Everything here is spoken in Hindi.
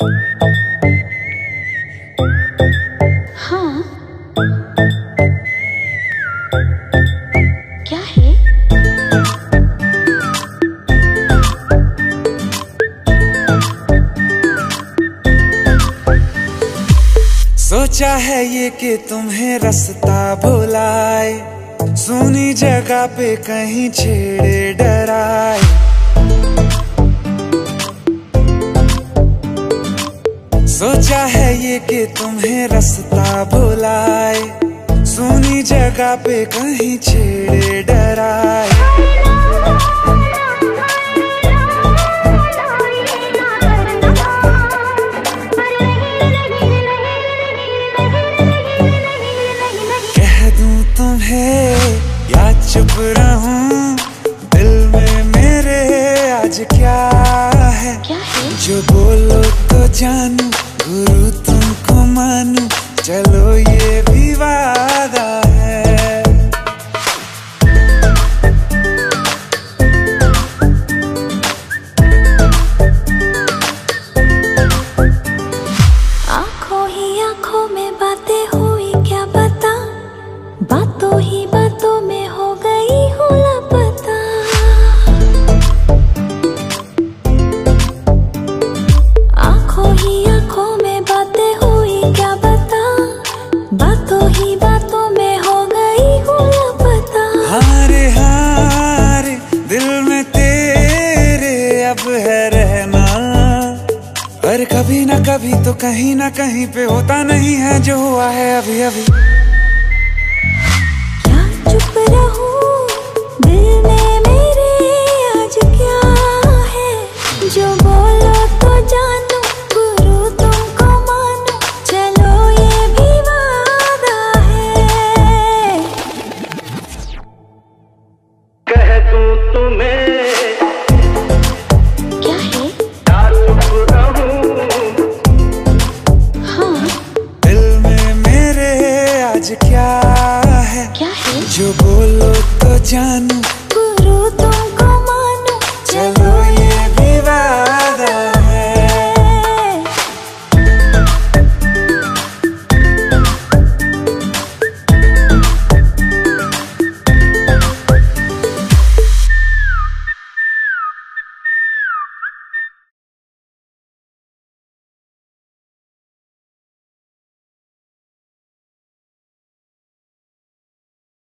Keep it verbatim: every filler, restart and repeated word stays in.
हाँ, क्या है? सोचा है ये कि तुम्हें रास्ता भुलाए, सुनी जगह पे कहीं छेड़े डराए। सोचा है ये कि तुम्हें रास्ता भुलाए, सुनी जगह पे कहीं छेड़े डराए। कह दूं तुम्हें या चुप रहूं, दिल में मेरे आज क्या है? क्या है? जो बोलो तो जानू, गुरु तुमको मानू, चलो ये भी वादा है। आँखों ही आँखों में बातें हुई क्या बता, बातों ही बातों में हो गई हूँ लापता। आँखों ही आँखों में बातें हुई क्या बता, बातों ही बातों में हो गई हूँ लापता। हारे हारे दिल में तेरे अब है रहना, पर कभी ना कभी तो कहीं ना कहीं पे होता नहीं है जो हुआ है अभी अभी। क्या चुप रहूं, दिल में मेरे आज क्या है? जो बोलो तो जानू, गुरु तुमको मानू, चलो ये भी वादा है। कह दूं तुम्हें क्या है? या चुप रहूं, हाँ, दिल में मेरे आज क्या है? क्या है? जो बोलो तो जानू,